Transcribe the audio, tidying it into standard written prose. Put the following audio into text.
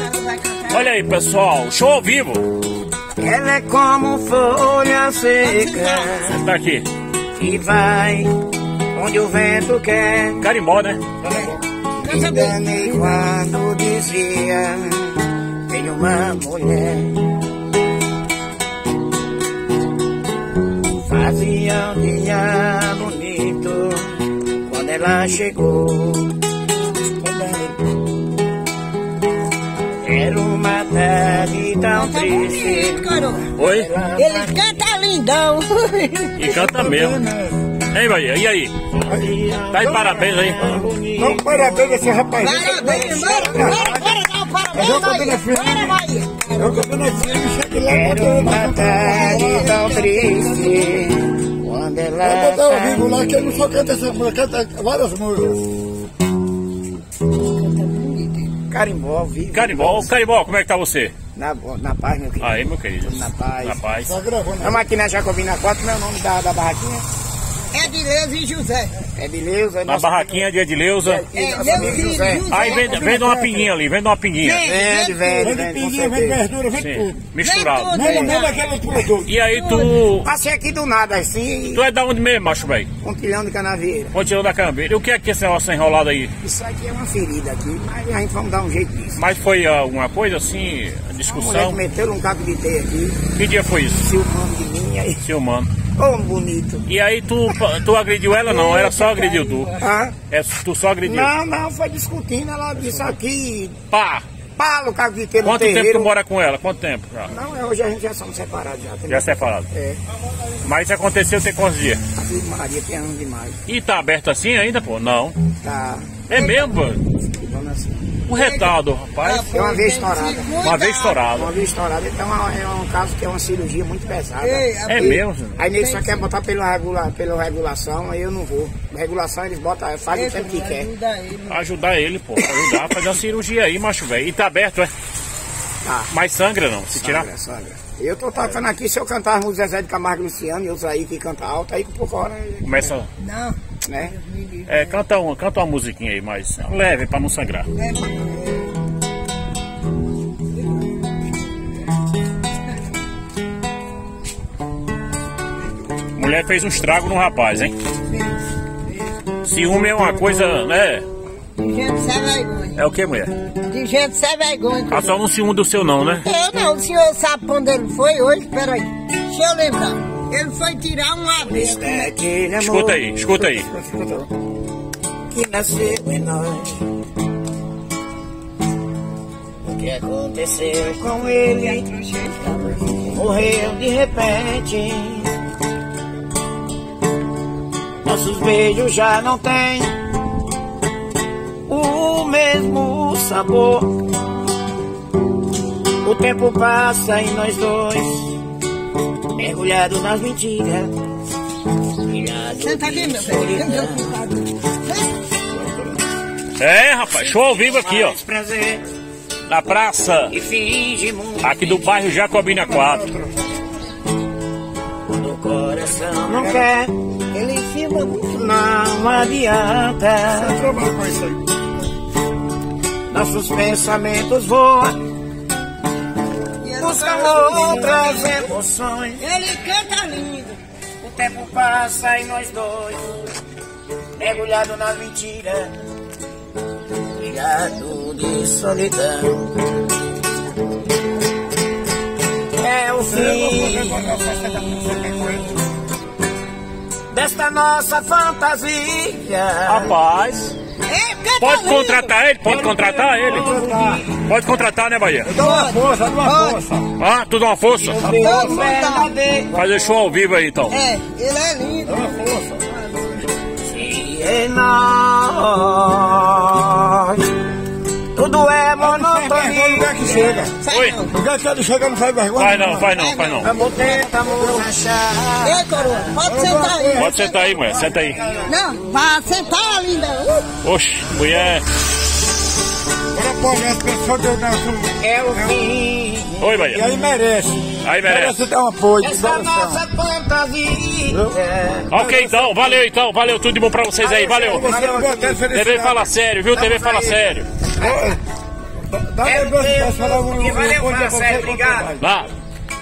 Olha aí, pessoal, show ao vivo. Ela é como folha seca. Tá aqui. E vai onde o vento quer. Carimbó, né? Me enganei quando dizia: tem uma mulher. Fazia um dia bonito quando ela chegou. Era uma tarde tão triste. Oi? Ele canta lindão. E canta mesmo. Hein, Bahia? E aí? Tá de parabéns aí. Não, parabéns a esse rapaz. Parabéns, bora dar um parabéns, Bahia. Bora, Bahia. Eu tô vendo aqui, ele chega lá. Era uma tarde tão triste quando ela Eu vou botar ao vivo lá, que ele não só canta essa música, canta várias músicas. Carimbó, vivo. Carimbó, como é que tá você? Na paz, meu querido. Aí, meu querido. Na paz. Na paz. Tá gravando. Estamos aqui na Jacobina 4, como é o nome da barraquinha? Edileuza e José. Edileuza. Na barraquinha de Edileuza. Nosso amigo José. Aí vende uma pinguinha ali, vende uma pinguinha. Vende, Vende com pinguinha, vende certeza. verdura, vende Sim, tudo. misturado. Mesmo aquelas produtos. E aí tu... Passei aqui do nada, assim, Tu é da onde mesmo, macho velho? pontilhão de Canavieira. Pontilhão da Cambeira. E o que é que esse negócio enrolado aí? Isso aqui é uma ferida aqui, mas a gente vamos dar um jeito nisso. Mas foi alguma coisa assim, Uma mulher discussão? que meteu um cabo de teia aqui, Que dia foi isso? filmando de mim, aí, Seu mano. ô bonito. E aí tu agrediu ela não? Ela só agrediu tu? Ah? Tu só agrediu? Não, foi discutindo, ela disse aqui, Pá! pala o cabo de teia no Quanto tempo terreiro. tu mora com ela? Quanto tempo? Já, Não, hoje a gente já somos separados já. entendeu? já separado. É, Mas isso aconteceu tem quantos dias? aqui Maria tem anos demais. E tá aberto assim ainda, pô? Não. Tá, É mesmo, pô? ficando assim. O retardo, rapaz. É uma vez estourada. Uma vez estourado. Uma vez estourada, então é um caso que é uma cirurgia muito pesada. É mesmo? senhor? Aí nele só quer botar pela regulação, aí eu não vou. Regulação eles botam, fazem o tempo que quer. Ajudar ele, pô. Ajudar a fazer uma cirurgia aí, macho velho. E tá aberto, é? Tá. Mas sangra não, se tirar. Sangra. Eu tô tocando aqui, se eu cantar o Zezé de Camargo e Luciano e outros aí que canta alto, aí por fora, Começa. Não. né? Canta uma musiquinha aí, mas leve pra não sangrar. Mulher fez um estrago no rapaz, hein? Ciúme é uma coisa, né? De gente sem vergonha. É o que, mulher? De gente sem vergonha. Ah, só não ciúme do seu não, né? Eu não, o senhor sabe quando ele foi hoje? Peraí. Deixa eu lembrar. Ele foi tirar um abrigo. É aquele amor Escuta aí, escuta aí. que nasceu em nós. O que aconteceu com ele? Morreu de repente. Nossos beijos já não têm o mesmo sabor. O tempo passa e nós dois mergulhados nas mentiras. Senta aqui, meu filho. Rapaz, show ao vivo aqui, ó. Prazer Na praça, e finge muito. aqui do bairro Jacobina 4. Quando o coração não quer, Ele filma muito. não adianta. Trabalha com isso aí. Nossos pensamentos voam, buscam outras emoções. Ele canta lindo. O tempo passa e nós dois mergulhados nas mentiras, ligado de solidão. É o fim desta nossa fantasia. Rapaz, pode contratar ele, pode contratar ele. Pode contratar, né, Bahia? Dá uma força, dá uma força. Ah, tudo uma força. Todo verdadeiro. Fazer show ao vivo aí, então. É, ele é lindo. Dá uma força. E em nós tudo é Não monotonia. lugar que chega. Oi? O lugar que ele chega não faz vergonha. Vai não, vai não, vai não. Vamos tentar achar. Ei, coroa, pode sentar aí. Pode sentar aí, mulher, senta aí. Não, vai sentar, linda. Oxe, mulher. Agora pode, as pessoas que eu danço. É o fim Oi, E Bahia. aí merece. Aí merece. dar um apoio de dessa coração. nossa fantasia. Ok, então, valeu tudo de bom pra vocês aí, valeu. Você não bota TV fala sério, viu? TV fala sério. Dá É lembrança porque pra falar um que valeu, bom dia pra Marcelo, você. obrigado. Vá.